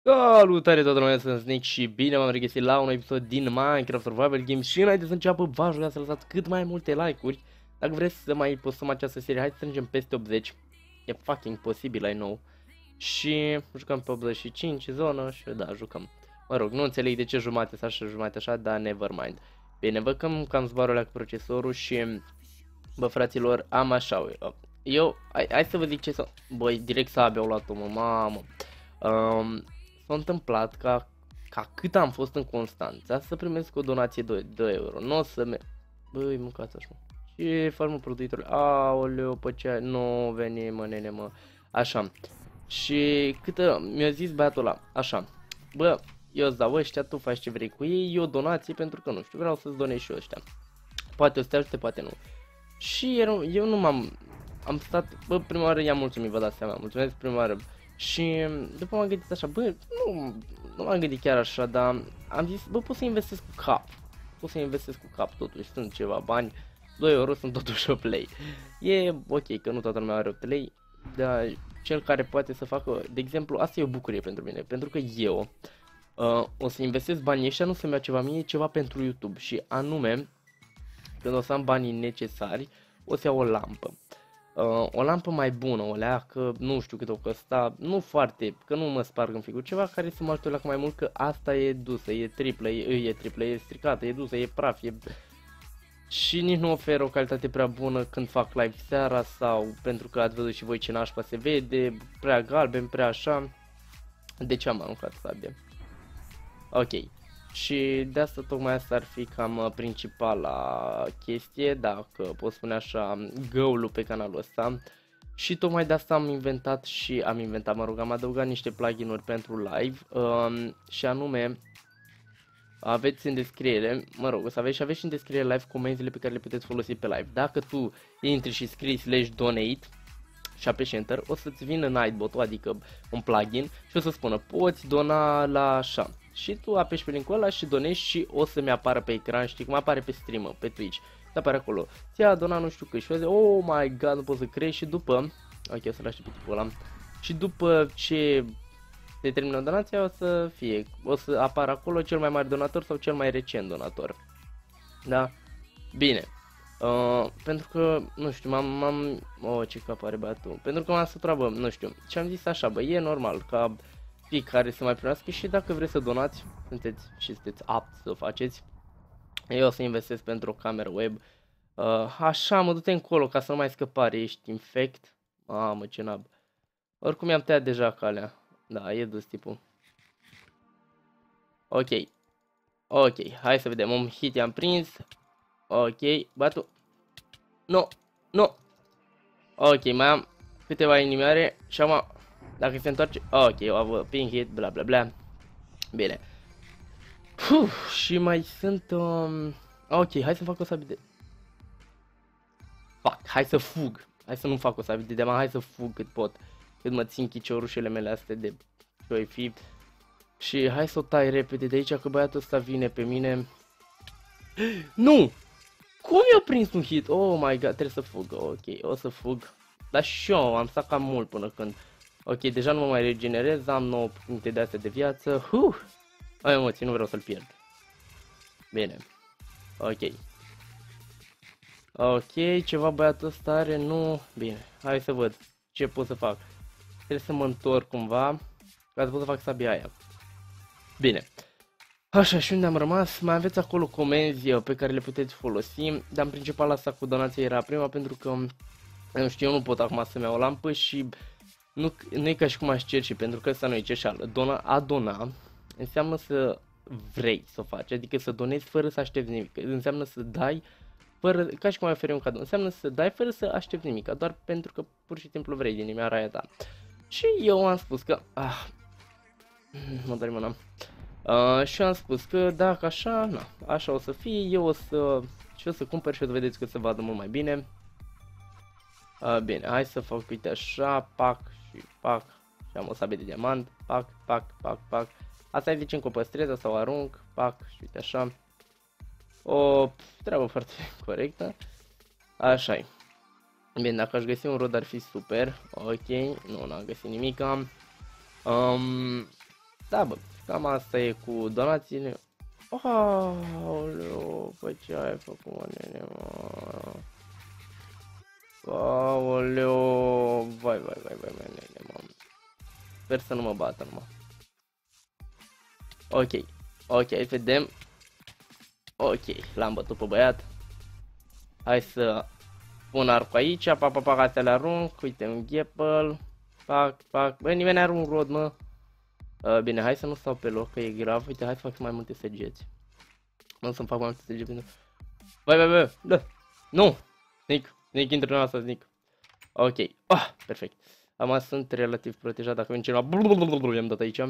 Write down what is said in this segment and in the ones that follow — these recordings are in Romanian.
Salutare toată lumea, sunt Snake și bine m-am regăsit la un episod din Minecraft Survival Games și înainte să înceapă v-aș ruga să lăsați cât mai multe like-uri. Dacă vreți să mai postăm această serie, hai să strângem peste 80. E fucking posibil, I know. Și jucăm pe 85 zonă și da, jucăm. Mă rog, nu înțeleg de ce jumate așa și jumate așa, dar never mind. Bine, văd că am zbarul ăla cu procesorul și, bă fraților, am așa. Hai să vă zic ce să... Băi, direct sabia au luat-o, mamă. S-a întâmplat ca cât am fost în Constanța să primesc o donație de 2 euro. Nu o să Băi, mâncați așa. Ce faci, mă, produitorul? Aoleu, pe ce... Nu veni, mă, nene, mă. Așa. Și câtă mi-a zis băiatul ăla, așa. Bă, eu îți dau ăștia, tu faci ce vrei cu ei, eu donații pentru că nu știu, vreau să-ți donez și eu ăștia. Poate o să te ajute, poate nu. Și eu nu am stat, bă, prima oară i-am mulțumit, vă dați seama, mulțumesc prima oară. Și după m-am gândit așa, bă, nu m-am gândit chiar așa, dar am zis, bă, pot să investesc cu cap. Pot să investesc cu cap, totuși sunt ceva bani, 2 euro sunt totuși 8 lei. E ok că nu toată lumea are 8 lei, dar cel care poate să facă, de exemplu, asta e o bucurie pentru mine, pentru că eu o să investesc banii ăștia, nu să-mi iau ceva mie, ceva pentru YouTube și anume, când o să am banii necesari, o să iau o lampă. O lampă mai bună, o leacă, nu știu cât o costa, nu foarte, că nu mă sparg în figur, ceva care să mă ajute la mai mult, că asta e dusă, e triplă, e stricată, e dusă, e praf, și nici nu oferă o calitate prea bună când fac live seara sau pentru că ați văzut și voi ce nașpa se vede, prea galben, prea așa, de ce am aruncat sabie? Ok. Și de asta tocmai asta ar fi cam principala chestie, dacă pot spune așa, goal-ul pe canalul ăsta. Și tocmai de asta mă rog, am adăugat niște plugin-uri pentru live și anume aveți în descriere, mă rog, o să aveți și în descriere live comenzile pe care le puteți folosi pe live. Dacă tu intri și scrii /donate și apeși Enter, o să-ți vină Nightbot-ul, adică un plugin, și o să spună poți dona la așa. Și tu apeși pe linkul ăla și donezi și o să-mi apară pe ecran, știi cum apare pe stream, pe Twitch. Te apare acolo, ți-a donat nu știu cât și o să zic, oh my god, nu pot să crezi și după, ok, o să-l aștept pe tipul ăla. Și după ce se termină donația, o să apară acolo cel mai mare donator sau cel mai recent donator. Da? Bine. Pentru că, nu știu, ce cap are băiatul. Pentru că m-am săturat, bă, nu știu. Și am zis așa, bă, e normal ca fiecare să mai primească și dacă vreți să donați, sunteți apți să o faceți. Eu o să investesc pentru o cameră web. Așa, mă du-te încolo ca să nu mai scăpare, ești infect. Mamă, ce nab. Oricum i-am tăiat deja calea. Da, e dus tipul. Ok. Ok, hai să vedem. Un hit i-am prins. Ok, batu. No, no. Ok, mai am câteva inimioare și am... Dacă se întoarce... Ok, o avut ping hit, bla bla bla. Bine. Și mai sunt... Ok, hai să fac o sabie de... Fuck, hai să fug. Hai să nu fac o sabie de diamant, hai să fug cât pot. Cât mă țin chiciorușele mele astea de... Ce-o fi. Și hai să o tai repede de aici, că băiatul ăsta vine pe mine. Nu! Cum i-a prins un hit? Oh my god, trebuie să fug. Ok, o să fug. Dar și eu am stat cam mult până când... Ok, deja nu mă mai regenerez, am 9 puncte de astea de viață. Ai emoții, nu vreau să-l pierd. Bine. Ok. Ok, ceva băiatul ăsta are, nu... Bine, hai să văd ce pot să fac. Trebuie să mă întorc cumva ca să pot să fac sabia aia. Bine. Așa, și unde am rămas? Mai aveți acolo comenzi pe care le puteți folosi, dar în principal asta cu donația era prima, pentru că, nu știu, eu nu pot acum să-mi iau o lampă și nu e ca și cum aș cerci, pentru că ăsta nu e cerșeală. A dona înseamnă să vrei să o faci, adică să donezi fără să aștepți nimic, înseamnă să dai fără, ca și cum ai oferi un cadou, înseamnă să dai fără să aștepți nimic, doar pentru că pur și simplu vrei din inimioara aia ta. Și eu am spus că, mă doare mâna. Și am spus că dacă așa, na, așa o să fie, eu o să cumpăr și o să vedeți că se vadă mult mai bine. Bine, hai să fac, uite așa, pac și pac, și am o sabie de diamant, pac, pac, pac, pac. Asta e zicem că o păstrez sau arunc, pac și uite așa. O treabă foarte corectă. Așa-i. Bine, dacă aș găsi un rod ar fi super. Ok, nu, n-am găsit nimic. Da, bă, cam asta e cu donațiile. Aoleu, bă, ce ai făcut, mă, nene, mă? Aoleu, vai, nene, mă. Sper să nu mă bată, mă. Ok, vedem. Ok, l-am bătut pe băiat. Hai să pun arcul aici, astea le arunc. Uite, un ghepel. Fac. Băi, nimeni are un rod, mă. Bine, hai să nu stau pe loc, că e grav. Uite, hai să fac mai multe săgeți. Nu să-mi fac mai multe săgeți. Băi, da. Nu! Sneak, intră în asta, Sneak. Ok, perfect. Am sunt relativ protejat dacă vine cineva. I-am dat aici.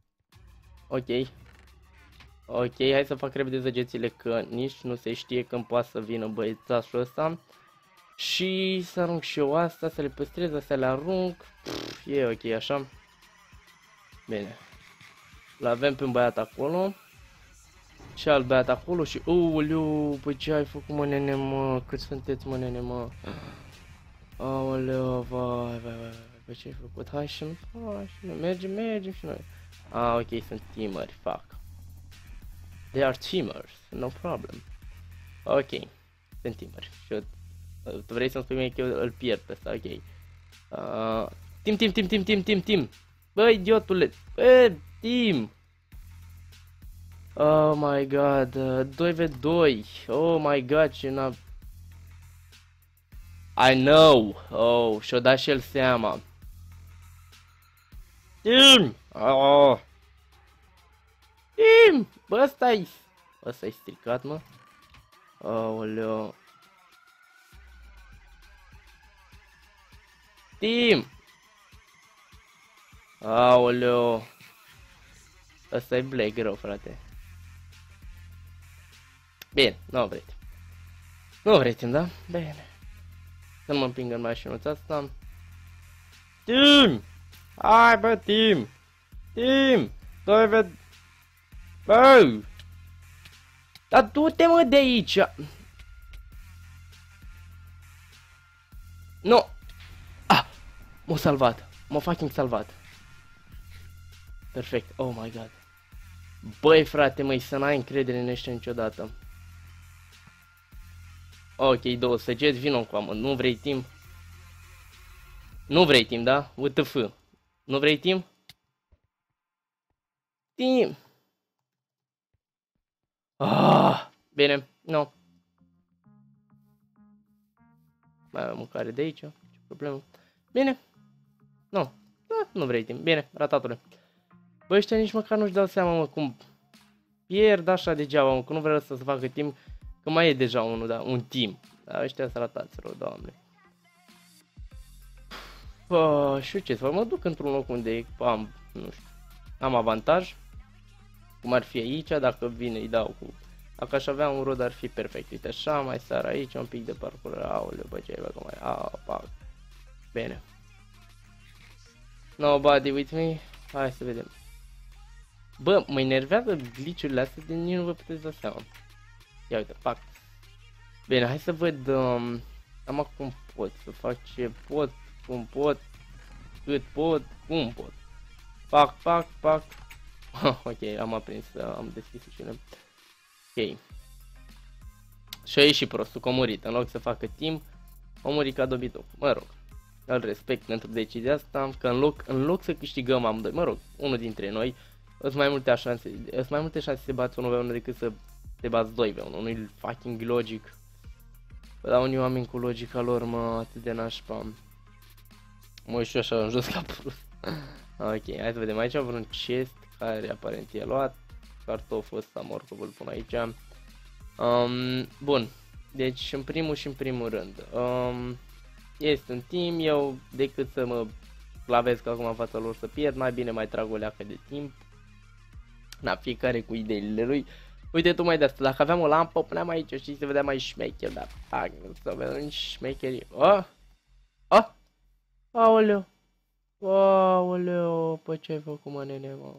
Ok, hai să fac repede săgețile, că nici nu se știe când poate să vină băiețașul ăsta. Și să arunc și eu asta, să le păstrez, astea le arunc. E ok așa. Bine. L-avem pe un băiat acolo. Și alt băiat acolo și... Uuu, păi ce ai făcut, mă, nene, mă? Cât sunteți, mă, nene, mă? Aoleu, vai, păi ce ai făcut? Hai și noi, mergem și noi. Ok, sunt teameri, fuck. They are teamers, no problem. Ok, sunt teameri. Și eu, tu vrei să-mi spui mie că eu îl pierd pe ăsta, ok. Team. Bă, idiotule, bă, team. Oh my god, 2v2. Oh my god, ce n-a... I know. Oh, și-o dat și el seama. Team! Oh. Team! Bă, ăsta-i stricat, mă. Aoleu. Team! Aoleu. Ăsta e black rău, frate. Bine, nu vreți. Nu vreți, da? Bine. Să mă împing în mașinuța asta. Team! Hai, bă, team! Team! Bă! Dar du-te, mă, de aici! Nu! M-a salvat. M-a fucking salvat. Perfect. Oh my god. Băi, frate, măi, să n-ai încredere în ăștia niciodată. Ok, 2 săgeți, vino cu amă. Nu vrei timp? Nu vrei timp, da? WTF. Nu vrei timp? Timp. Bine, nu. Mai am mâncare de aici. Ce problemă? Bine. Nu. Nu vrei timp. Bine, ratatule. Băi, ăștia nici măcar nu-și dau seama, mă, cum pierd așa degeaba, mă, că nu vreau să se facă timp, că mai e deja unul, da, un team. Dar ăștia sunt ratați rău, doamne. Și ce să fac? Mă duc într-un loc unde am, nu știu, am avantaj. Cum ar fi aici, dacă vine îi dau cu... Dacă aș avea un rod ar fi perfect. Uite așa, mai sar aici, un pic de parcurs. Aoleu, bă, ce ai băgat mai... Pac. Bine. Nobody with me. Hai să vedem. Bă, mă enervează glitch-urile astea de nici nu vă puteți da seama. Ia uite, pac. Bine, hai să văd... Am cum pot să fac ce pot, cum pot, cât pot, cum pot. Pac. Ok, am aprins, am deschis ușile. Ok. Și a ieșit prostul, că a murit. În loc să facă timp, a murit ca dobitoc. Mă rog, îl respect pentru decizia asta, că în loc să câștigăm amândoi, mă rog, unul dintre noi, sunt mai multe șanse să bați 1v1 decât să te bați 2v1. Nu-i fucking logic. Bă, dar unii oameni cu logica lor, mă, atât de nașpa. Mă uit și eu așa în jos ca prost. Ok, hai să vedem. Aici avem un chest care aparent e luat. Cartoful ăsta morcov îl pun aici. Bun. Deci în primul rând. Este un team. Eu decât să mă clavesc acum în fața lor să pierd, mai bine mai trag o leacă de timp. Na, fiecare cu ideile lui. Uite tu mai de asta, dacă aveam o lampă, o puneam aici și se vedea mai șmecher, dar să vedem șmecherii. Aoleu, pă ce ai făcut, mă, nene, mă?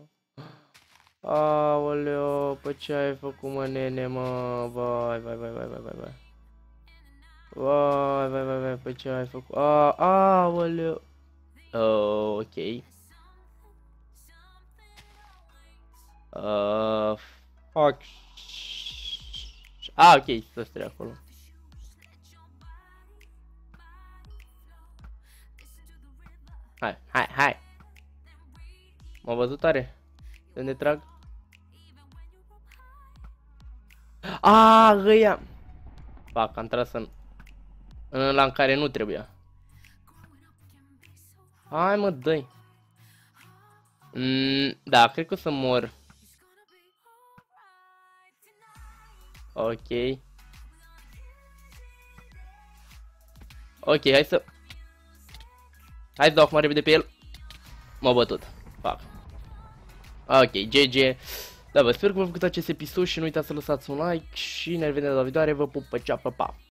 Aoleu, pă ce ai făcut, mă, nene, mă? Vai. Vai, pă ce ai făcut? Aoleu. Ok. Uh, Fuck. Ah, ok, să stai acolo. Hai. M-a văzut tare? De unde trag? Ăia! Fac, am tras în ăla în care nu trebuia. Hai mă, dă-i. Da, cred că o să mor. Ok. Ok, hai să dau acum repede pe el. M-a bătut. Fac. Ok, GG. Da, vă sper că v-a plăcut acest episod și nu uitați să lăsați un like și ne revedem la viitoare. Vă pup, pe ceapă, pa!